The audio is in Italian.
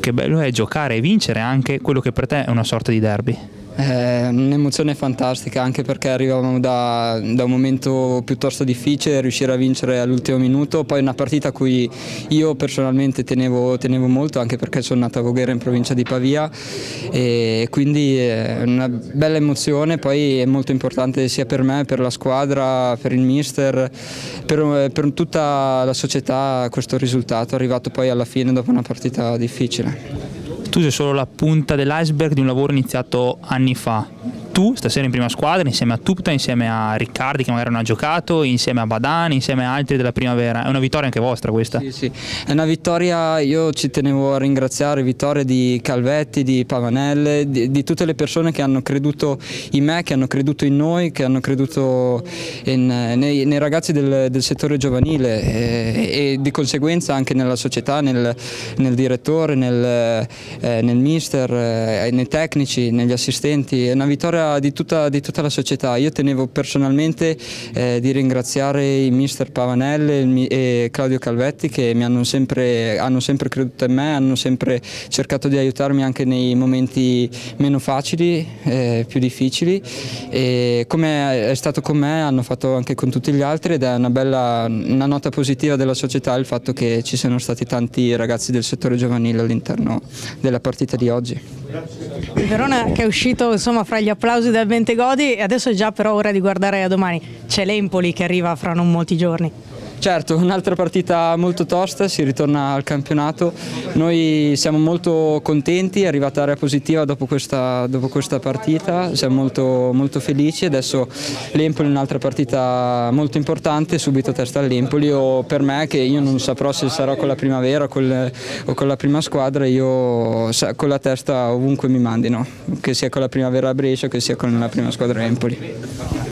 che bello è giocare e vincere anche quello che per te è una sorta di derby. Un'emozione fantastica, anche perché arrivavamo da un momento piuttosto difficile, riuscire a vincere all'ultimo minuto, poi una partita a cui io personalmente tenevo molto, anche perché sono nato a Voghera in provincia di Pavia, e quindi è una bella emozione. Poi è molto importante sia per me, per la squadra, per il mister, per tutta la società questo risultato arrivato poi alla fine dopo una partita difficile. Tu sei solo la punta dell'iceberg di un lavoro iniziato anni fa. Tu stasera in prima squadra insieme a Tupta, insieme a Riccardi che magari non ha giocato, insieme a Badani, insieme a altri della primavera. È una vittoria anche vostra questa? Sì, è una vittoria, io ci tenevo a ringraziare, vittoria di Calvetti, di Pavanelle, di tutte le persone che hanno creduto in me, che hanno creduto in noi, che hanno creduto nei ragazzi del settore giovanile e di conseguenza anche nella società, nel direttore, nel mister, nei tecnici, negli assistenti. È una vittoria di tutta la società. Io tenevo personalmente di ringraziare il mister Pavanelle e Claudio Calvetti, che hanno sempre creduto in me, hanno sempre cercato di aiutarmi anche nei momenti meno facili, più difficili, e come è stato con me hanno fatto anche con tutti gli altri, ed è una nota positiva della società il fatto che ci siano stati tanti ragazzi del settore giovanile all'interno della partita di oggi. Il Verona che è uscito insomma fra gli applausi del Bentegodi, e adesso è già però ora di guardare a domani. C'è l'Empoli che arriva fra non molti giorni. Certo, un'altra partita molto tosta, si ritorna al campionato. Noi siamo molto contenti, è arrivata area positiva dopo questa partita, siamo molto felici. Adesso l'Empoli è un'altra partita molto importante, subito testa all'Empoli, o per me, che io non saprò se sarò con la primavera o con la prima squadra, io con la testa ovunque mi mandino, che sia con la primavera a Brescia, che sia con la prima squadra Empoli.